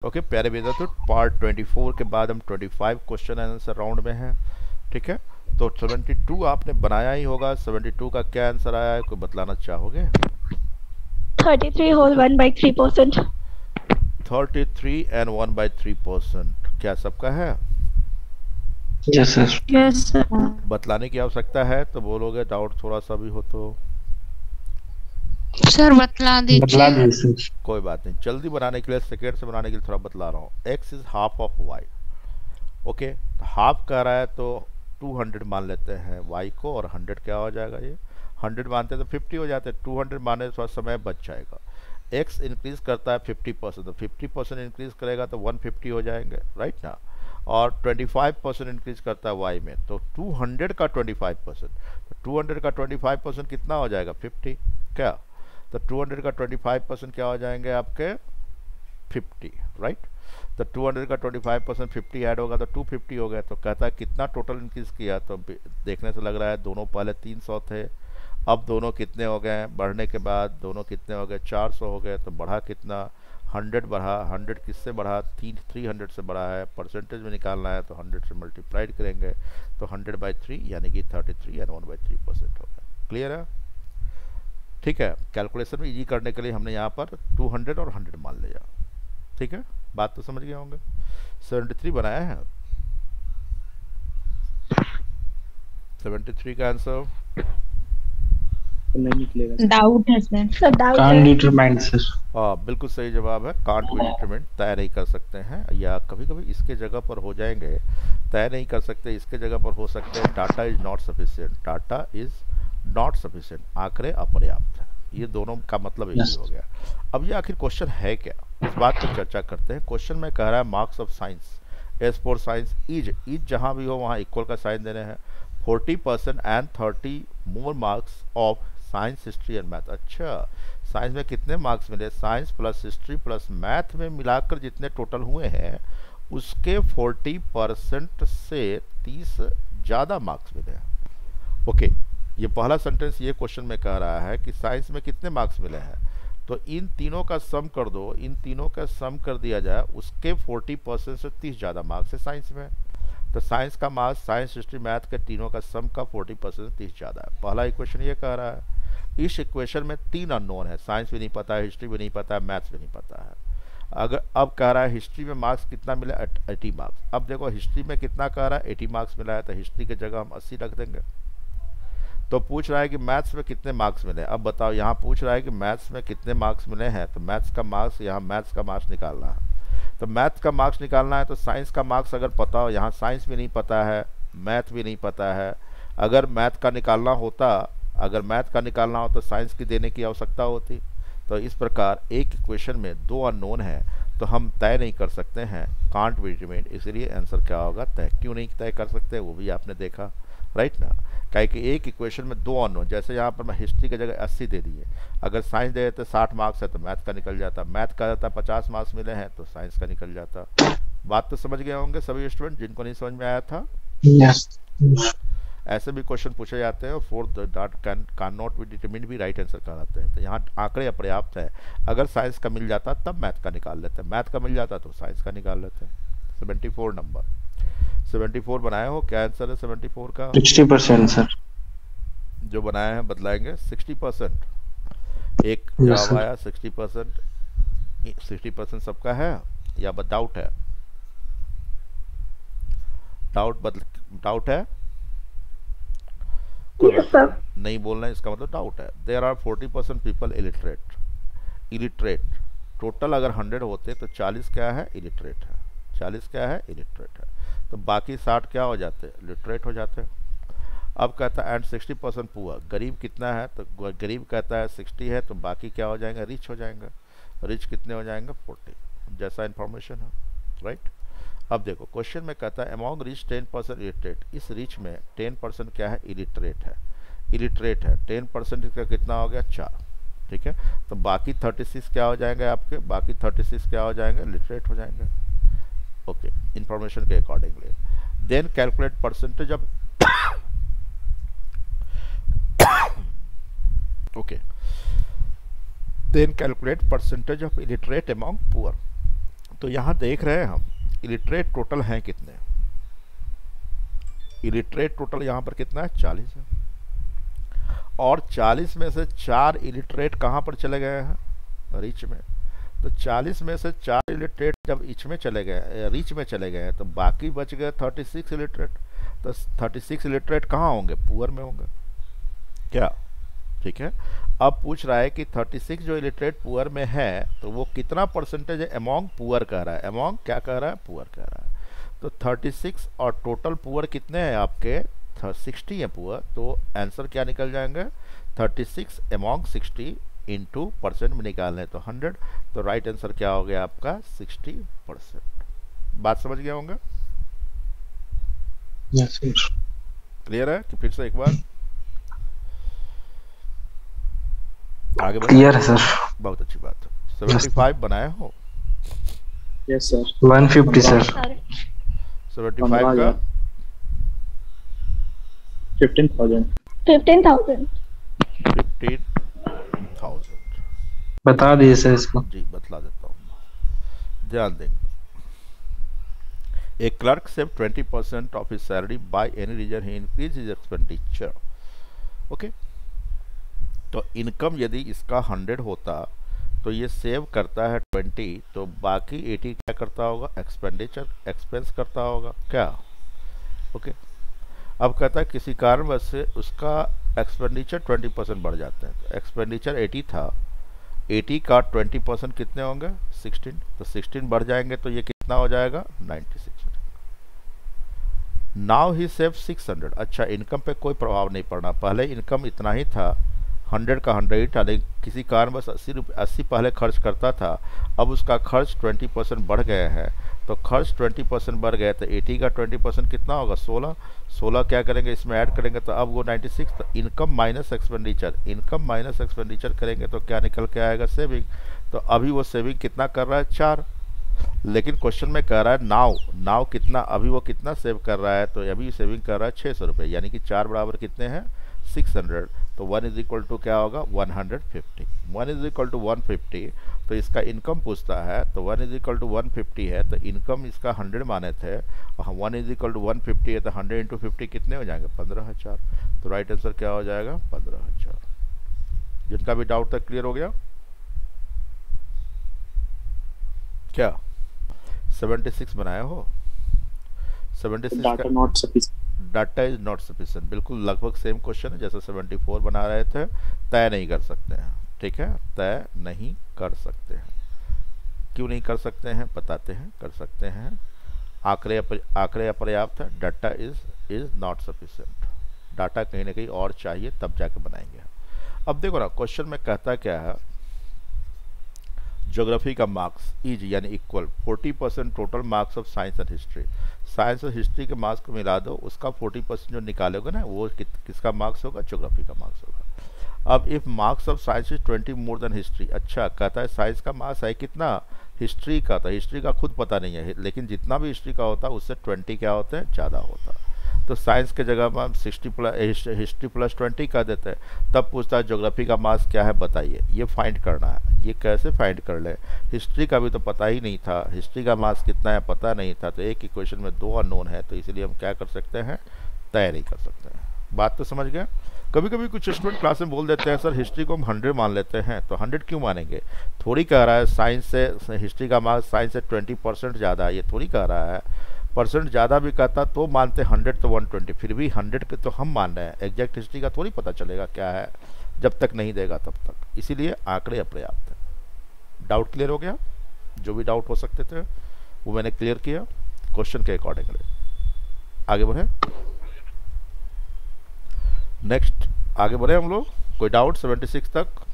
Okay प्यारे विद्यार्थी, part 24 के बाद हम 25 क्वेश्चन आंसर राउंड में हैं। ठीक है, तो 72 आपने बनाया ही होगा। 72 का क्या आंसर आया है, कोई बतलाना चाहोगे? 33 whole 1/3%. 33 and 1/3%। क्या सबका है? Yes sir. Yes, sir. बतलाने की आवश्यकता है तो बोलोगे, डाउट थोड़ा सा भी हो तो सर बतला बतला दीजिए। दीजिए सर। कोई बात नहीं, जल्दी बनाने के लिए, सेकेंड से बनाने के लिए थोड़ा बतला रहा हूँ। x is half of y। Okay, half कह रहा है तो 200 मान लेते हैं y को, और 100 क्या हो जाएगा, ये 100 मानते हैं तो 50 हो जाते हैं। 200 माने थोड़ा समय बच जाएगा। x इंक्रीज करता है 50%, तो 50% इंक्रीज करेगा तो 150 हो जाएंगे, राइट ना। और 25% इंक्रीज करता है y में, तो 200 का 25%, तो 200 का 25% कितना हो जाएगा, 50। क्या, तो 200 का 25% क्या हो जाएंगे आपके 50, राइट। तो 200 का 25% 50 ऐड होगा तो 250 हो गया। तो कहता है कितना टोटल इंक्रीज किया, तो देखने से लग रहा है दोनों पहले 300 थे, अब दोनों कितने हो गए, बढ़ने के बाद दोनों कितने हो गए, 400 हो गए। तो बढ़ा कितना, 100 बढ़ा। 100 किससे बढ़ा, 300 से बढ़ा है। परसेंटेज में निकालना है तो 100 से मल्टीप्लाइड करेंगे तो 100/3 यानी कि 33 एंड 1/3% हो गया। क्लियर है? ठीक है, कैलकुलेशन में इजी करने के लिए हमने यहाँ पर 200 और 100 मान लिया। ठीक है, बात तो समझ गए होंगे। 73 बनाया है। 73 का आंसर नहीं निकलेगा। डाउट है सर। So doubt कांट है. Determine sir. बिल्कुल सही जवाब है। कांट बी डिटरमिन्ड, तय नहीं कर सकते हैं, या कभी कभी इसके जगह पर हो जाएंगे, तय नहीं कर सकते, इसके जगह पर हो सकते हैं data is not sufficient. Data is not sufficient, आंकड़े अपर्याप्त है। ये दोनों का मतलब यही हो गया। अब ये आखिर क्वेश्चन है क्या, इस बात पर चर्चा करते हैं। क्वेश्चन में कह रहा है marks of science, S for science is, जहां भी हो वहां इक्वल का साइन देने हैं। 40% and 30 more marks of science, history and math. अच्छा, साइंस में कितने मार्क्स मिले, science plus history plus math में मिलाकर जितने टोटल हुए हैं उसके 40% से 30 ज़्यादा मार्क्स मिले हैं। ओके, ये पहला सेंटेंस ये क्वेश्चन में कह रहा है कि साइंस में कितने मार्क्स मिले हैं, तो इन तीनों का सम कर दो, इन तीनों का सम कर दिया जाए, उसके 40% से 30 ज़्यादा मार्क्स है साइंस में। तो साइंस का मार्क्स, साइंस हिस्ट्री मैथ के तीनों का सम का 40% से 30 ज़्यादा है। पहला इक्वेशन ये कह रहा है। इस इक्वेशन में 3 अननोन है, साइंस भी नहीं पता है, हिस्ट्री भी नहीं पता है, मैथ्स भी नहीं पता है। अगर अब कह रहा है हिस्ट्री में मार्क्स कितना मिला, 80 मार्क्स। अब देखो हिस्ट्री में कितना कह रहा है, 80 मार्क्स मिला है, तो हिस्ट्री की जगह हम 80 रख देंगे। तो पूछ रहा है कि मैथ्स में कितने मार्क्स मिले। अब बताओ, यहाँ पूछ रहा है कि मैथ्स में कितने मार्क्स मिले हैं, तो मैथ्स का मार्क्स, यहाँ मैथ्स का मार्क्स निकालना है। तो मैथ्स का मार्क्स निकालना है तो साइंस का मार्क्स अगर पता हो, यहाँ साइंस भी नहीं पता है, मैथ भी नहीं पता है। अगर मैथ का निकालना होता, अगर मैथ का निकालना हो तो साइंस की देने की आवश्यकता होती। तो इस प्रकार एक इक्वेशन में 2 अननोन है तो हम तय नहीं कर सकते हैं, कांट बी डिटरमाइंड। इसलिए आंसर क्या होगा, तय। क्यों नहीं तय कर सकते वो भी आपने देखा, राइट ना। क्या कि एक इक्वेशन में 2 अननोन, जैसे यहाँ पर मैं हिस्ट्री की जगह 80 दे दिए, अगर साइंस दे देते 60 मार्क्स है तो मैथ का निकल जाता, मैथ का जाता 50 मार्क्स मिले हैं तो साइंस का निकल जाता। बात तो समझ गए होंगे सभी स्टूडेंट, जिनको नहीं समझ में आया था। यस। ऐसे भी क्वेश्चन पूछे जाते हैं, four dot can not be determined भी राइट आंसर कहलाते हैं। तो यहाँ आंकड़े अपर्याप्त है, अगर साइंस का मिल जाता तब मैथ का निकाल लेते हैं, मैथ का मिल जाता तो साइंस का निकाल लेते हैं। 74 नंबर, 74 बनाए हो, क्या आंसर है 74 का? 60% सर। जो बनाए हैं बतलाएंगे। 60%, एक Yes, जवाब sir. आया 60%। 60% सबका है या डाउट है? डाउट है? Yes, sir. नहीं बोलना है इसका मतलब डाउट है। There are 40% people illiterate. Total अगर 100 होते तो 40 क्या है, इलिटरेट है। 40 क्या है, इलिटरेट है। तो बाकी 60 क्या हो जाते, लिटरेट हो जाते। अब कहता है एंड 60% पुअर, गरीब कितना है, तो गरीब कहता है 60 है, तो बाकी क्या हो जाएंगे, रिच हो जाएंगे। रिच कितने हो जाएंगे, 40, जैसा इन्फॉर्मेशन है, राइट। अब देखो क्वेश्चन में कहता है अमॉन्ग रिच 10% इलिटरेट। इस रिच में 10% क्या है, इलिटरेट है। 10% का कितना हो गया, 4। ठीक है, तो बाकी 36 क्या हो जाएंगे आपके, बाकी 36 क्या हो जाएंगे, लिटरेट हो जाएंगे। ओके, इंफॉर्मेशन के accordingly then calculate percentage of okay, then calculate percentage of illiterate among poor. तो यहाँ देख रहे हैं हम इलिटरेट टोटल हैं कितने, इलिटरेट टोटल यहाँ पर कितना है 40 है, और 40 में से 4 इलिटरेट कहाँ पर चले गए हैं रीच में। तो 40 में से 4 इलिटरेट जब रीच में चले गए तो बाकी बच गए 36 इलिटरेट। तो 36 इलिटरेट कहाँ होंगे, पुअर में होंगे क्या, ठीक है। अब पूछ रहा है कि 36 जो इलिटरेट पुअर में है तो वो कितना परसेंटेज है अमॉन्ग पुअर कह रहा है, अमॉन्ग क्या कह रहा है, पुअर कह रहा है। तो 36 और टोटल पुअर कितने हैं आपके 60 है पुअर, तो आंसर क्या निकल जाएंगे 36 अमॉन्ग 60 इंटू परसेंट में निकालने तो 100, तो राइट आंसर क्या हो गया आपका 60%। बात समझ गया होंगे, Yes, sir. क्लियर है कि फिर से एक बार आगे बढ़े। Clear है सर। बहुत अच्छी बात है। 75 बनाए हो, यस सर 150 सर। 75 का 15,000 15,000. 15,000 बता दीजिए सर इसको। जी बतला देता हूँ, ध्यान देंगे। A clerk saved 20% of his salary by any reason he increased his expenditure. Okay, तो इनकम यदि इसका 100 होता तो ये सेव करता है 20, तो बाकी 80 क्या करता होगा, एक्सपेंस करता होगा क्या। ओके, अब कहता है किसी कारणवश से उसका एक्सपेंडिचर 20% बढ़ जाता है। तो एक्सपेंडिचर 80 था, 80 का 20% कितने होंगे 16, तो 16 बढ़ जाएंगे तो ये कितना हो जाएगा 96। Now he save 600। अच्छा, इनकम पे कोई प्रभाव नहीं पड़ना, पहले इनकम इतना ही था, 100 का 100 ही था, लेकिन किसी कारण बस 80 पहले खर्च करता था, अब उसका खर्च 20% बढ़ गए हैं। तो खर्च 20% बढ़ गए तो 80 का 20% कितना होगा 16 क्या करेंगे इसमें ऐड करेंगे तो अब वो 96। तो इनकम माइनस एक्सपेंडिचर करेंगे तो क्या निकल के आएगा, सेविंग। तो अभी वो सेविंग कितना कर रहा है 4, लेकिन क्वेश्चन में कह रहा है नाउ कितना, अभी वो कितना सेव कर रहा है, तो अभी सेविंग कर रहा है 600 रुपये, यानी कि 4 बराबर कितने हैं 600। तो 1 इज इक्वल टू क्या होगा 150, 1 इज इक्वल टू 150। तो इसका इनकम पूछता है, तो 1 इज इक्वल टू 150 है, तो इनकम इसका 100 माने थे, 1 इज इक्वल टू 150 है, तो 100 इंटू 50 कितने हो जाएंगे 15,000। तो राइट आंसर क्या हो जाएगा 15,000। जिनका भी डाउट था क्लियर हो गया क्या। 76 बनाया हो, 76 data not sufficient, data is not sufficient, बिल्कुल लगभग सेम क्वेश्चन है जैसे 74 बना रहे थे। तय नहीं कर सकते हैं, ठीक है, तय नहीं कर सकते हैं। क्यों नहीं कर सकते हैं बताते हैं, कर सकते हैं। आंकड़े अपर्याप्त है, data is not sufficient, data कहीं ना कहीं और चाहिए तब जाके बनाएंगे। अब देखो ना क्वेश्चन में कहता क्या है, ज्योग्राफी का मार्क्स इज यानी equal 40% total marks of science and history. Science और हिस्ट्री के मार्क्स को मिला दो, उसका 40% जो निकालोगे ना वो किसका मार्क्स होगा, ज्योग्राफी का मार्क्स होगा। अब if marks of science is 20 more than history, अच्छा कहता है साइंस का मार्क्स है कितना हिस्ट्री का, तो हिस्ट्री का खुद पता नहीं है, लेकिन जितना भी हिस्ट्री का होता है उससे 20 क्या होता है ज़्यादा होता है। तो साइंस के जगह में हम 60 प्लस हिस्ट्री प्लस 20 कर देते हैं। तब पूछता है ज्योग्राफी का मार्क्स क्या है बताइए, ये फाइंड करना है। ये कैसे फाइंड कर ले, हिस्ट्री का भी तो पता ही नहीं था, हिस्ट्री का मार्क्स कितना है पता नहीं था, तो एक इक्वेशन में 2 अननोन है, तो इसलिए हम क्या कर सकते हैं तय नहीं कर सकते हैं। बात तो समझ गए। कभी कभी कुछ स्टूडेंट क्लास में बोल देते हैं सर हिस्ट्री को हम 100 मान लेते हैं, तो 100 क्यों मानेंगे, थोड़ी कह रहा है साइंस से हिस्ट्री का मार्क्स साइंस से 20% ज़्यादा है, ये थोड़ी कह रहा है। परसेंट ज़्यादा भी कहता तो मानते 100 तो 120, फिर भी 100 पे तो हम मान रहे हैं, एग्जैक्ट हिस्ट्री का थोड़ी पता चलेगा क्या है जब तक नहीं देगा तब तक, इसीलिए आंकड़े अपर्याप्त है। डाउट क्लियर हो गया, जो भी डाउट हो सकते थे वो मैंने क्लियर किया क्वेश्चन के अकॉर्डिंगली। आगे बढ़े, नेक्स्ट आगे बढ़े हम लोग। कोई डाउट 76 तक?